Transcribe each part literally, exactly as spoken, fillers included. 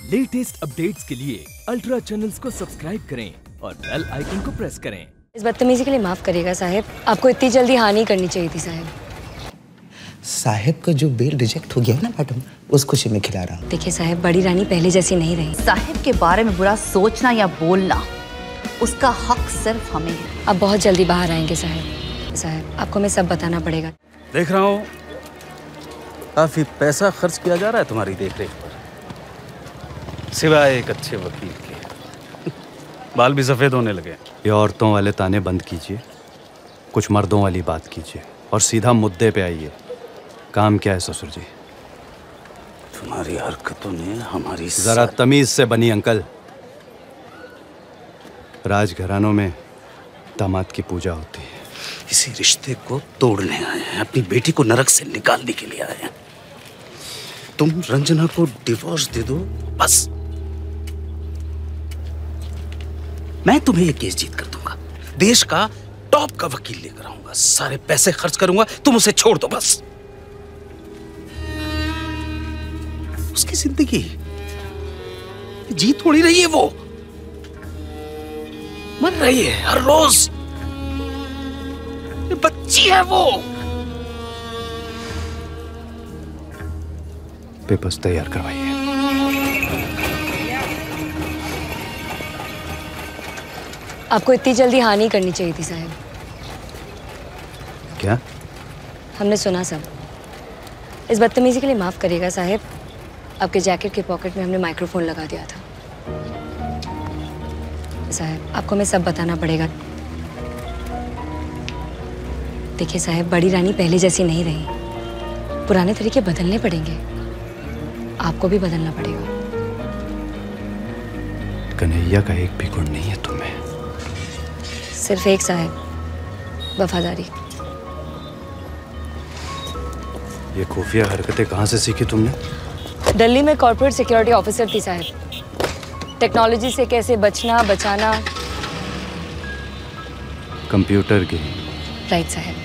Latest updates के लिए ultra channels को सब्सक्राइब करें और बेल आइकन को प्रेस करें। इस बदतमीजी के लिए माफ करिएगा साहेब, आपको इतनी जल्दी हाँ नहीं करनी चाहिए थी साहेब। साहेब का जो बेल रिजेक्ट हो गया ना मैडम, उस खुशी में खिला रहा हूँ। देखिए साहेब, बड़ी रानी पहले जैसी नहीं रही। साहेब के बारे में बुरा सोचना या बोलना उसका हक सिर्फ हमें है। आप बहुत जल्दी बाहर आएंगे साहेब। साहेब आपको मैं सब बताना पड़ेगा। देख रहा हूँ काफी पैसा खर्च किया जा रहा है तुम्हारी देखरेख पर, सिवाय एक अच्छे वकील के। बाल भी सफेद होने लगे। ये औरतों वाले ताने बंद कीजिए, कुछ मर्दों वाली बात कीजिए और सीधा मुद्दे पे आइए। काम क्या है ससुर जी? तुम्हारी हरकतों ने हमारी जरा तमीज से बनी अंकल। राजघरानों में दामाद की पूजा होती है। इसी रिश्ते को तोड़ने आए हैं, अपनी बेटी को नरक से निकालने के लिए आए हैं। तुम रंजना को डिवोर्स दे दो बस, मैं तुम्हें ये केस जीत कर दूंगा। देश का टॉप का वकील लेकर आऊंगा, सारे पैसे खर्च करूंगा, तुम उसे छोड़ दो बस। उसकी जिंदगी जी थोड़ी रही है, वो मर रही है हर रोज। ये बच्ची है वो। पेपर्स तैयार करवाइए। आपको इतनी जल्दी हाँ नहीं करनी चाहिए थी साहब। क्या? हमने सुना सब। इस बदतमीजी के लिए माफ करिएगा साहब। आपके जैकेट के पॉकेट में हमने माइक्रोफोन लगा दिया था। साहब आपको मैं सब बताना पड़ेगा। देखिए साहब, बड़ी रानी पहले जैसी नहीं रही। पुराने तरीके बदलने पड़ेंगे, आपको भी बदलना पड़ेगा। कन्हैया का एक भी गुण नहीं है तुम्हें। सिर्फ एक साहब, वफादारी। ये खुफिया हरकतें कहाँ से सीखी तुमने? दिल्ली में कॉर्पोरेट सिक्योरिटी ऑफिसर थी साहब। टेक्नोलॉजी से कैसे बचना बचाना। कंप्यूटर की। राइट साहब।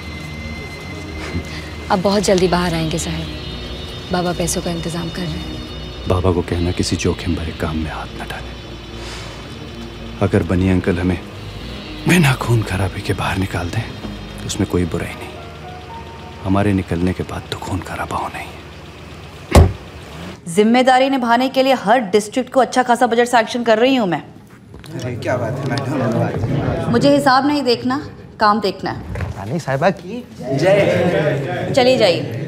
आप बहुत जल्दी बाहर आएंगे साहब। बाबा पैसों का इंतजाम कर रहे हैं। बाबा को कहना किसी जोखिम भरे काम में हाथ न डालें। अगर बनी अंकल हमें बिना खून खराबे के बाहर निकाल दें तो उसमें कोई बुराई नहीं। हमारे निकलने के बाद तो खून खराबा होना ही है। जिम्मेदारी निभाने के लिए हर डिस्ट्रिक्ट को अच्छा खासा बजट सैंक्शन कर रही हूँ मैं। अरे क्या बात है मैडम। मुझे हिसाब नहीं देखना, काम देखना है। रानी साहिबा की जय। चलिए जाइए।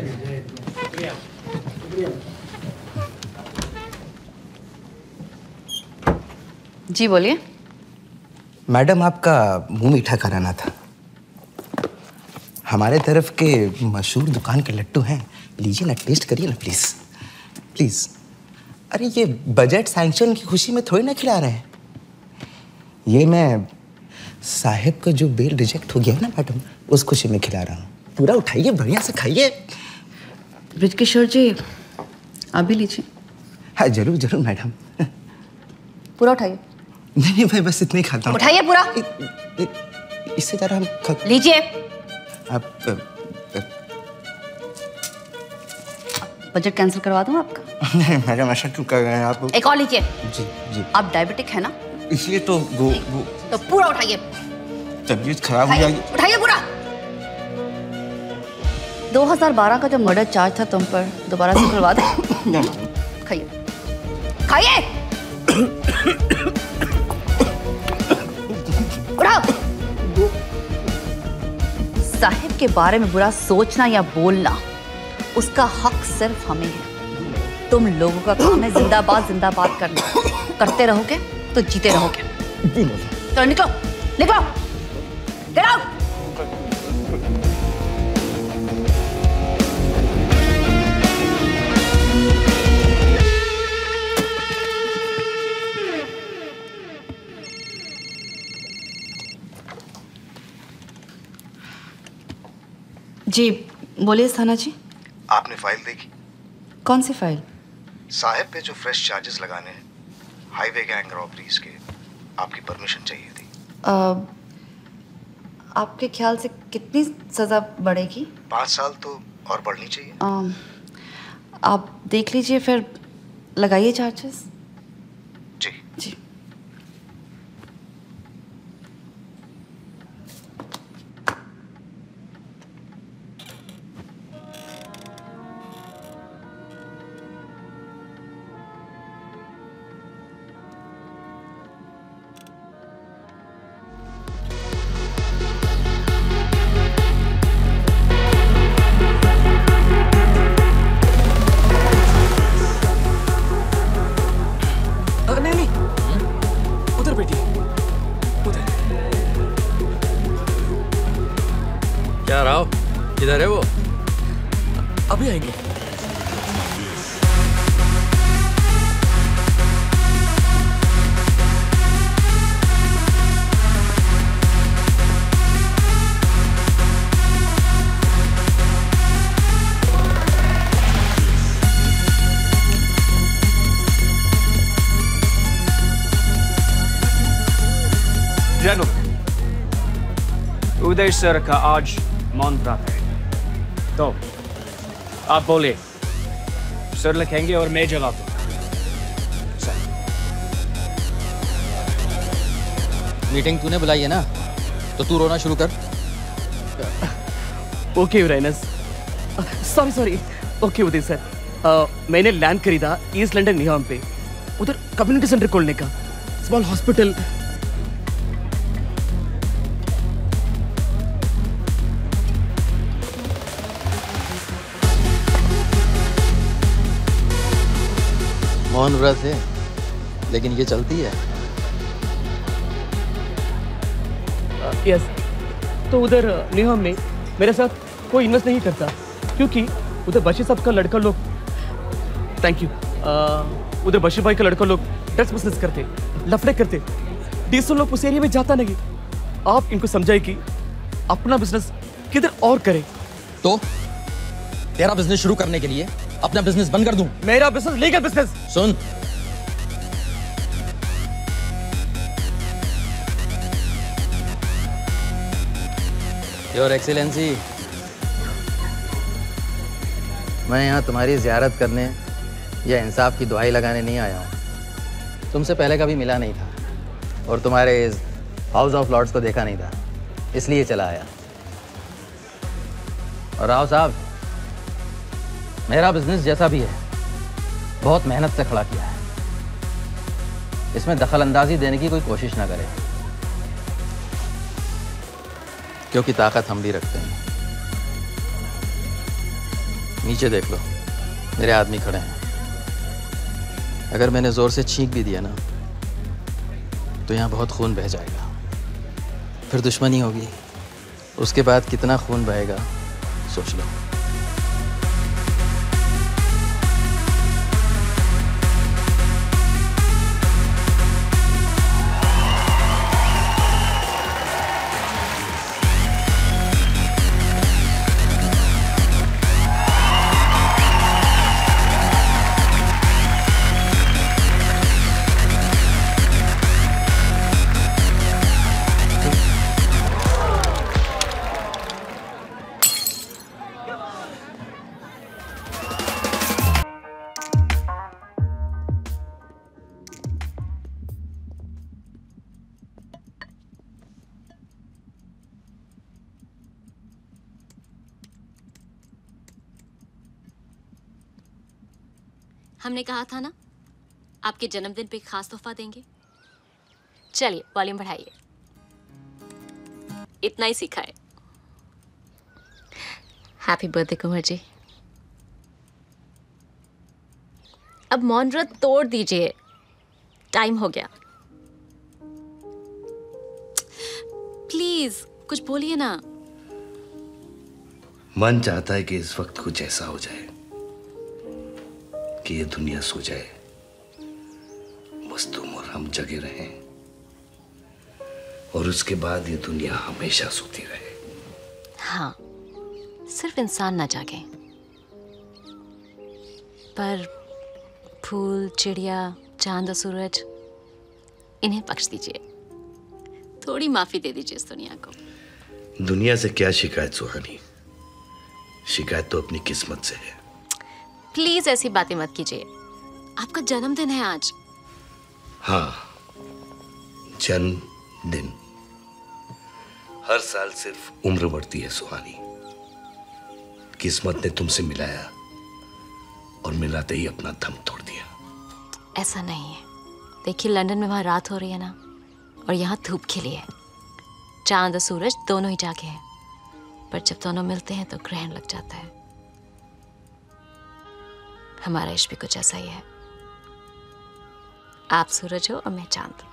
जी बोलिए। मैडम आपका मुंह मीठा कराना था। हमारे तरफ के मशहूर दुकान के लट्टू हैं, लीजिए ना, टेस्ट करिए ना प्लीज प्लीज। अरे ये बजट सैंक्शन की खुशी में थोड़ी ना खिला रहे हैं। ये मैं साहेब का जो बेल रिजेक्ट हो गया है ना मैडम, उस खुशी में खिला रहा हूँ। पूरा उठाइए, बढ़िया से खाइए। ब्रिजकिशोर जी आप भी लीजिए। हाँ जरूर जरूर मैडम। पूरा उठाइए। नहीं नहीं, मैं बस इतना ही खाता हूँ। उठाइए पूरा। इ, इ, इससे ज़्यादा हम खा... लीजिए। आप अ, अ... बजट कैंसिल करवा दूँ आपका? नहीं मैडम, ऐसा क्यों कर रहे हैं आप? एक और लीजिए। जी जी। आप डायबिटिक है ना? इसलिए तो वो वो तो पूरा उठाइए। तबीयत खराब हो जाएगी। उठाइए पूरा। दो हज़ार बारह का जो मर्डर चार्ज था तुम पर, दोबारा से खुलवा दे। खाइए खाइए। उठाओ। साहिब के बारे में बुरा सोचना या बोलना उसका हक सिर्फ हमें है। तुम लोगों का काम है जिंदाबाद जिंदाबाद करना। करते रहोगे तो जीते रहोगे। तो निकलो निकलो, गेट आउट। जी बोलिए स्थाना जी। आपने फाइल देखी? कौन सी फाइल? साहेब पे जो फ्रेश चार्जेस लगाने हैं, हाईवे गैंग रॉबरीज के, आपकी परमिशन चाहिए थी। आ, आपके ख्याल से कितनी सज़ा बढ़ेगी? पाँच साल तो और बढ़नी चाहिए। आ, आप देख लीजिए, फिर लगाइए चार्जेस। जी जी। किधर है वो? अभी आएंगे। जानो, उदय सर का आज मौन व्रत है, तो आप बोलिए, सर लिखेंगे और मैं जवाब दूंगा। मीटिंग तूने बुलाई है ना, तो तू रोना शुरू कर। Okay Uranus, sorry sorry. Okay Uday sir, मैंने लैंड खरीदा ईस्ट लंदन निहाम पे, उधर कम्युनिटी सेंटर खोलने का, स्मॉल हॉस्पिटल। मौन व्रत है, लेकिन ये चलती है। यस, तो उधर निहाम में मेरे साथ कोई इन्वेस्ट नहीं करता, क्योंकि उधर बशीर साहब का लड़का लोग, थैंक यू, उधर बशीर भाई का लड़का लोग ड्रग्स बिजनेस करते, लफड़े करते, डीसो लोग उस एरिया में जाता नहीं। आप इनको समझाए कि अपना बिजनेस किधर और करे। तो तेरा बिजनेस शुरू करने के लिए अपना बिजनेस बंद कर दूं? मेरा बिजनेस लीगल बिजनेस। सुन, योर एक्सीलेंसी, मैं यहाँ तुम्हारी ज़ियारत करने या इंसाफ की दुहाई लगाने नहीं आया हूँ। तुमसे पहले कभी मिला नहीं था और तुम्हारे इस हाउस ऑफ लॉर्ड्स को देखा नहीं था, इसलिए चला आया। और राव साहब, मेरा बिजनेस जैसा भी है, बहुत मेहनत से खड़ा किया है। इसमें दखल अंदाजी देने की कोई कोशिश ना करें, क्योंकि ताकत हम भी रखते हैं। नीचे देख लो, मेरे आदमी खड़े हैं। अगर मैंने जोर से छींक भी दिया ना, तो यहाँ बहुत खून बह जाएगा, फिर दुश्मनी होगी, उसके बाद कितना खून बहेगा सोच लो। हमने कहा था ना, आपके जन्मदिन पे खास तोहफा देंगे। चलिए वॉल्यूम बढ़ाइए, इतना ही सीखा है। Happy birthday Kunwar ji. अब मौन व्रत तोड़ दीजिए, टाइम हो गया। प्लीज कुछ बोलिए ना। मन चाहता है कि इस वक्त कुछ ऐसा हो जाए कि ये दुनिया सो जाए, बस तुम और हम जगे रहें, और उसके बाद ये दुनिया हमेशा सोती रहे। हाँ, सिर्फ इंसान ना जागे, पर फूल, चिड़िया, चांद और सूरज, इन्हें बख्श दीजिए। थोड़ी माफी दे दीजिए इस दुनिया को। दुनिया से क्या शिकायत सुहानी, शिकायत तो अपनी किस्मत से है। प्लीज ऐसी बातें मत कीजिए, आपका जन्मदिन है आज। हाँ, जन्मदिन। हर साल सिर्फ उम्र बढ़ती है सुहानी। किस्मत ने तुमसे मिलाया और मिलाते ही अपना दम तोड़ दिया। ऐसा नहीं है। देखिए, लंदन में वहां रात हो रही है ना, और यहाँ धूप खिली है। चांद और सूरज दोनों ही जागे हैं, पर जब दोनों मिलते हैं तो ग्रहण लग जाता है। हमारा इश्क भी कुछ ऐसा ही है। आप सूरज हो और मैं चांद।